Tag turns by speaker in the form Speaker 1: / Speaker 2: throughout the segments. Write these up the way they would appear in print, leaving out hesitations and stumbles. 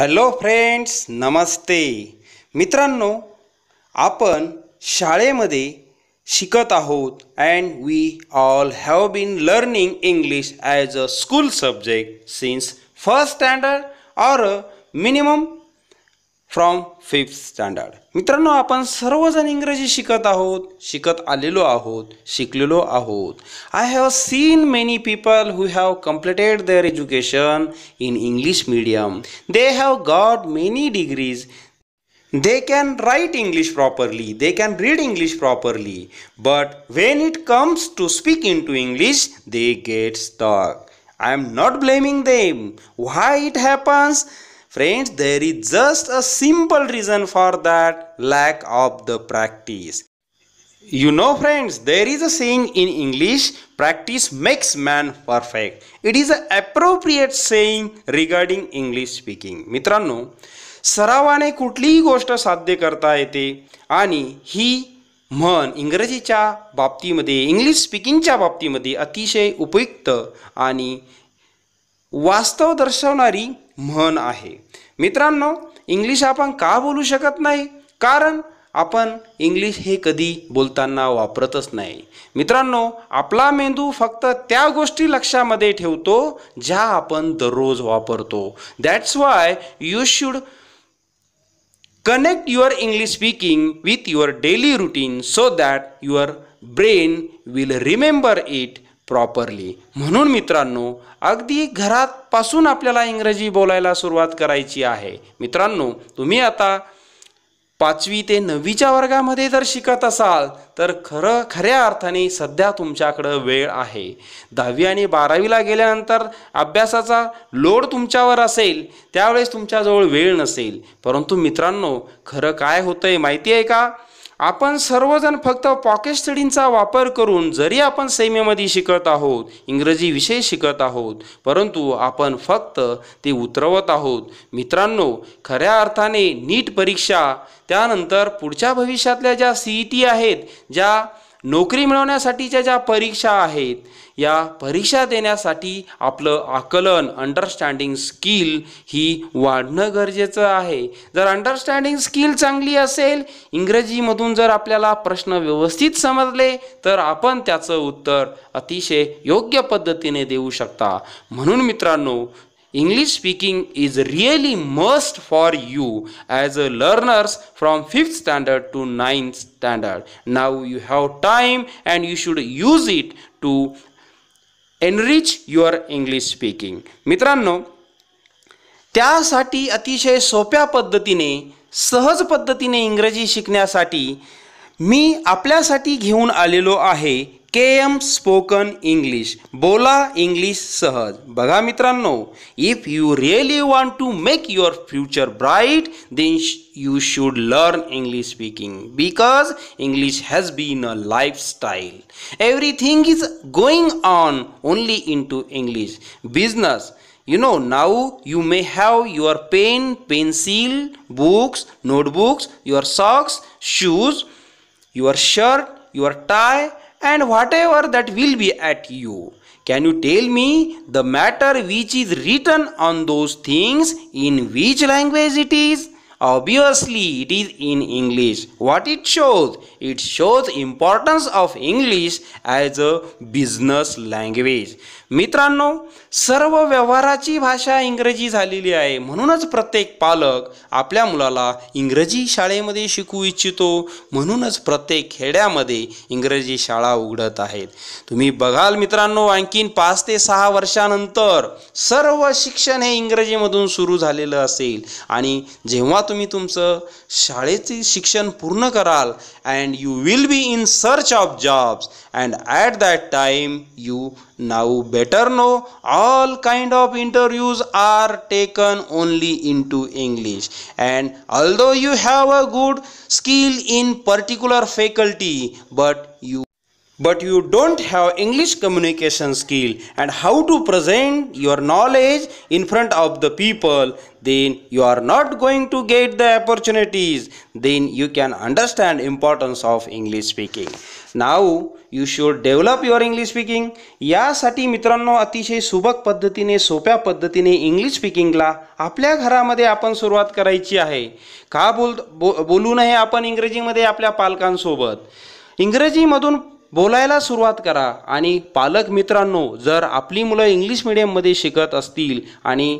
Speaker 1: Hello friends, नमस्ते मित्रांनो. आपण शाळेमध्ये शिकत आहोत and we all have been learning English as a school subject since first standard or minimum from fifth standard. मित्रांनो, आपण सर्वजण इंग्रजी शिकत आहोत, शिकलेलो आहोत. I have seen many people who have completed their education in English medium. They have got many degrees. They can write English properly, they can read English properly, but when it comes to speak into English, they get stuck. I am not blaming them. Why it happens? Friends, there is just a simple reason for that: lack of the practice. You know friends, there is a saying in English, practice makes man perfect. It is an appropriate saying regarding English speaking. मित्रांनो, सरावाने कुठलीही गोष्ट साध्य करता येते आणि ही म्हण इंग्रजीच्या बाबतीमध्ये, इंग्लिश स्पीकिंगच्या बाबतीमध्ये अतिशय उपयुक्त आणि वास्तव दर्शवणारी म्हण आहे. मित्रांनो, इंग्लिश आपण का बोलू शकत नाही? कारण आपण इंग्लिश हे कधी बोलताना वापरतच नाही. मित्रांनो, आपला मेंदू फक्त त्या गोष्टी लक्षामध्ये ठेवतो ज्या आपण दररोज वापरतो. That's why you should connect your English speaking with your daily routine so that your brain will remember it properly. म्हणून मित्रांनो, अगदी घरात पासून आपल्याला इंग्रजी बोलायला सुरुवात करायची आहे. मित्रांनो, तुम्ही आता 5वी ते 9वीच्या वर्गामध्ये जर शिकत असाल तर खऱ्या अर्थाने सध्या तुमच्याकडं वेळ आहे. 10वी आणि 12वीला गेल्यानंतर अभ्यासाचा लोड तुमच्यावर असेल, त्यावेळेस तुमच्याजवळ वेळ नसेल. परंतु मित्रांनो, खरं काय होतंय माहिती आहे का? आपण सर्वजण फक्त पॉकेट स्टडींचा वापर करून जरी आपण सेमीमध्ये शिकत आहोत, इंग्रजी विषय शिकत आहोत, परंतु आपण फक्त ते उतरवत आहोत. मित्रांनो, खऱ्या अर्थाने नीट परीक्षा, त्यानंतर पुढच्या भविष्यातल्या ज्या CET आहेत, ज्या नोकरी मिळवण्यासाठीच्या ज्या परीक्षा आहेत, या परीक्षा देण्यासाठी आपलं आकलन, अंडरस्टँडिंग स्किल ही वाढणं गरजेचं आहे. जर अंडरस्टँडिंग स्किल चांगली असेल, इंग्रजीमधून जर आपल्याला प्रश्न व्यवस्थित समजले, तर आपण त्याचं उत्तर अतिशय योग्य पद्धतीने देऊ शकता. म्हणून मित्रांनो, English speaking is really must for you as a learners from 5th standard to 9th standard. Now you have time and you should use it to enrich your English speaking. मित्रांनो, त्यासाठी अतिशय सोप्या पद्धतीने, सहज पद्धतीने इंग्रजी शिकण्यासाठी मी आपल्यासाठी घेऊन आलेलो आहे KM स्पोकन इंग्लिश. बोला इंग्लिश सहज. बघा मित्रांनो, if you really want to make your future bright, then you should learn English speaking, because English has been a lifestyle. Everything is going on only into English. Business, you know, now you may have your pen, pencil, books, notebooks, your socks, shoes, your shirt, your tie, and whatever that will be at you. Can you tell me the matter which is written on those things, in which language it is? Obviously it is in English. What it shows? It shows importance of English as a business language. मित्रांनो, सर्व व्यवहाराची भाषा इंग्रजी झालेली आहे. म्हणूनच प्रत्येक पालक आपल्या मुलाला इंग्रजी शाळेमध्ये शिकवू इच्छितो. म्हणूनच प्रत्येक खेड्यामध्ये इंग्रजी शाळा उघडत आहेत. तुम्ही बघाल मित्रांनो, आणखीन 5 ते 6 वर्षानंतर सर्व शिक्षण हे इंग्रजीमधून सुरू झालेलं असेल. आणि जेव्हा तुम्ही तुमचं शाळेचे शिक्षण पूर्ण कराल, and you will be in search of jobs, and at that time you now better know all kind of interviews are taken only into English. And although you have a good skill in particular faculty, but you don't have English communication skill and how to present your knowledge in front of the people, then you are not going to get the opportunities. Then you can understand importance of English speaking. Now you should develop your English speaking. यासाठी मित्रांनो अतिशय सुबक पद्धतीने सोप्या पद्धतीने English स्पीकिंगला आपल्या घरामध्ये आपण सुरुवात करायची आहे. का बोलू नये आपण इंग्रजीमध्ये आपल्या पालकांसोबत. इंग्रजीमधून बोलायला सुरुवात करा. आणि पालक मित्रांनो, जर आपली मुलं इंग्लिश मिडियममध्ये शिकत असतील आणि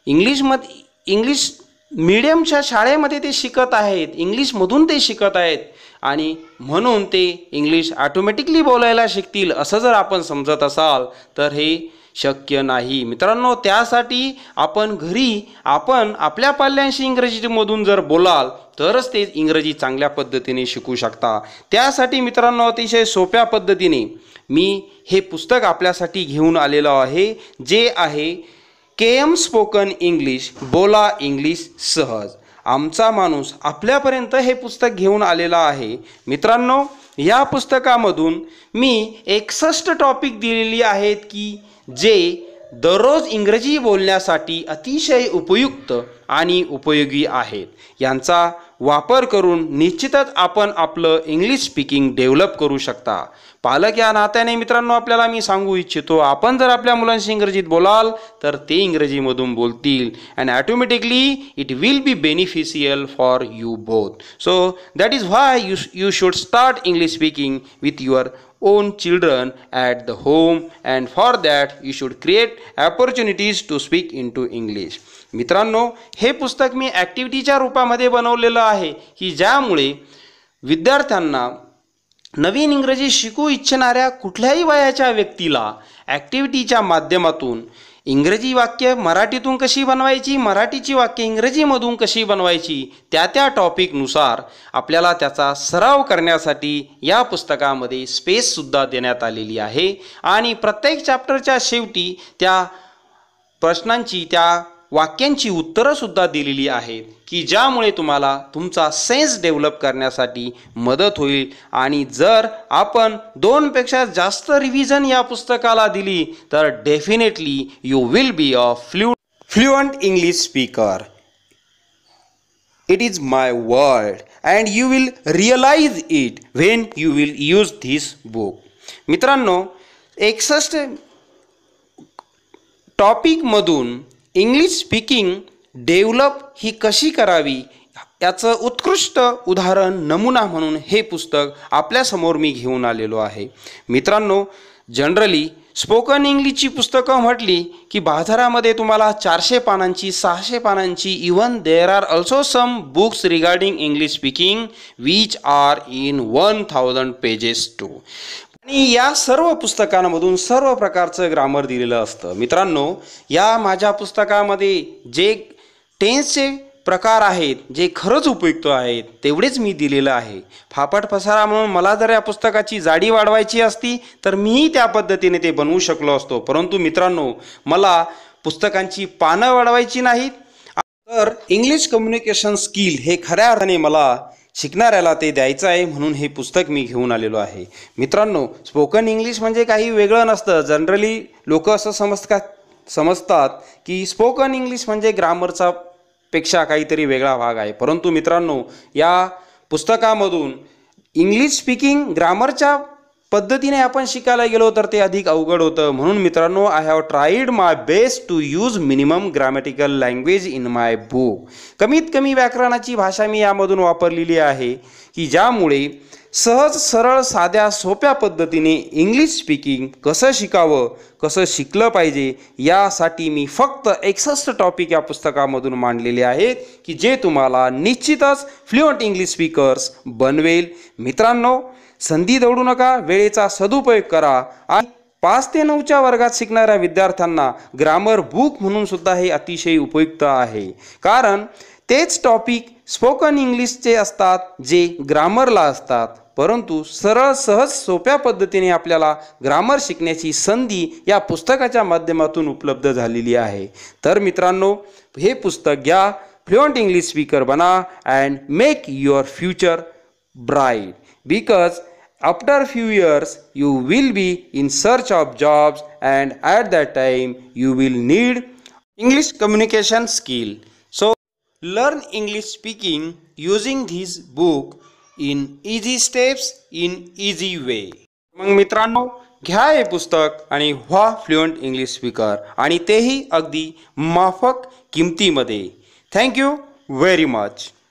Speaker 1: इंग्लिश मीडियमच्या शाळेमध्ये ते शिकत आहेत, इंग्लिशमधून ते शिकत आहेत आणि म्हणून ते इंग्लिश ऑटोमॅटिकली बोलायला शिकतील असं जर आपण समजत असाल तर हे शक्य नाही मित्रांनो. त्यासाठी आपण घरी आपल्या पाल्यांशी इंग्रजीमधून जर बोलाल तरच ते इंग्रजी चांगल्या पद्धतीने शिकू शकता. त्यासाठी मित्रांनो अतिशय सोप्या पद्धतीने मी हे पुस्तक आपल्यासाठी घेऊन आलेलो आहे, जे आहे केएम स्पोकन इंग्लिश, बोला इंग्लिश सहज. आमचा माणूस आपल्यापर्यंत हे पुस्तक घेऊन आलेला आहे. मित्रांनो, या पुस्तकामधून मी 61 टॉपिक दिलेली आहेत की जे दररोज इंग्रजी बोलण्यासाठी अतिशय उपयुक्त आणि उपयोगी आहेत. यांचा वापर करून निश्चितच आपण आपलं इंग्लिश स्पीकिंग डेव्हलप करू शकता. पालक या नात्याने मित्रांनो आपल्याला मी सांगू इच्छितो, आपण जर आपल्या मुलांशी इंग्रजीत बोलाल तर ते इंग्रजीमधून बोलतील and automatically it will be beneficial for you both. So that is why you should start English speaking with your own children at the home, and for that you should create opportunities to speak into English. मित्रांनो, हे पुस्तक मी ॲक्टिव्हिटीच्या रूपामध्ये बनवलेलं आहे की ज्यामुळे विद्यार्थ्यांना नवीन इंग्रजी शिकू इच्छिणाऱ्या कुठल्याही वयाच्या व्यक्तीला ॲक्टिव्हिटीच्या माध्यमातून इंग्रजी वाक्य मराठीतून कशी बनवायची, मराठीची वाक्य इंग्रजीमधून कशी बनवायची, त्या टॉपिकनुसार आपल्याला त्याचा सराव करण्यासाठी या पुस्तकामध्ये स्पेससुद्धा देण्यात आलेली आहे. आणि प्रत्येक चॅप्टरच्या शेवटी त्या प्रश्नांची, त्या वाक्यांची उत्तरंसुद्धा दिलेली आहेत की ज्यामुळे तुम्हाला तुमचा सेन्स डेव्हलप करण्यासाठी मदत होईल. आणि जर आपण 2पेक्षा जास्त रिव्हिजन या पुस्तकाला दिली तर definitely you will be a fluent English speaker. It is my word and you will realize it when you will use this book. मित्रांनो, 61 टॉपिकमधून इंग्लिश स्पीकिंग डेव्हलप ही कशी करावी याचं उत्कृष्ट उदाहरण, नमुना म्हणून हे पुस्तक आपल्यासमोर मी घेऊन आलेलो आहे. मित्रांनो, जनरली स्पोकन इंग्लिशची पुस्तकं म्हटली की बाजारामध्ये तुम्हाला 400 पानांची, 600 पानांची, even there are also some books regarding English speaking which are in 1000 pages too. आणि या सर्व पुस्तकांमधून सर्व प्रकारचं ग्रामर दिलेलं असतं. मित्रांनो, या माझ्या पुस्तकामध्ये जे टेन्सचे प्रकार आहेत, जे खरंच उपयुक्त आहेत, तेवढेच मी दिलेलं आहे. फापट पसारा म्हणून मला जर या पुस्तकाची जाडी वाढवायची असती तर मीही त्या पद्धतीने ते बनवू शकलो असतो. परंतु मित्रांनो, मला पुस्तकांची पानं वाढवायची नाहीत, तर इंग्लिश कम्युनिकेशन स्किल हे खऱ्या अर्थाने मला शिकणाऱ्याला ते द्यायचं आहे, म्हणून हे पुस्तक मी घेऊन आलेलो आहे. मित्रांनो, स्पोकन इंग्लिश म्हणजे काही वेगळं नसतं. जनरली लोक असं समजतात की स्पोकन इंग्लिश म्हणजे ग्रामरचा पेक्षा काहीतरी वेगळा भाग आहे. परंतु मित्रांनो, या पुस्तकामधून इंग्लिश स्पीकिंग ग्रामरच्या पद्धतीने आपण शिकायला गेलो तर ते अधिक अवघड होतं. म्हणून मित्रांनो, I have tried my best to use minimum grammatical language in my book. कमीत कमी व्याकरणाची भाषा मी यामधून वापरलेली आहे की ज्यामुळे सहज, सरळ, साध्या, सोप्या पद्धतीने इंग्लिश स्पीकिंग कसं शिकावं, कसं शिकलं पाहिजे यासाठी मी फक्त 61 टॉपिक या पुस्तकामधून मांडलेले आहेत की जे तुम्हाला निश्चितच फ्लुएंट इंग्लिश स्पीकर्स बनवेल. मित्रांनो, संधी दवडू नका, वेळेचा सदुपयोग करा. आणि 5 ते 9च्या वर्गात शिकणाऱ्या विद्यार्थ्यांना ग्रामर बुक म्हणून सुद्धा हे अतिशय उपयुक्त आहे. कारण तेच टॉपिक स्पोकन इंग्लिशचे असतात जे ग्रामरला असतात, परंतु सरळ, सहज, सोप्या पद्धतीने आपल्याला ग्रामर शिकण्याची संधी या पुस्तकाच्या माध्यमातून उपलब्ध झालेली आहे. तर मित्रांनो, हे पुस्तक घ्या, फ्लुएंट इंग्लिश स्पीकर बना and make your future bright. Because after few years you will be in search of jobs, and at that time you will need English communication skill. So learn English speaking using this book in easy steps, in easy way. मग मित्रांनो, घ्या हे पुस्तक आणि व्हा fluent English speaker, आणि तेही अगदी माफक किमतीमध्ये. Thank you very much.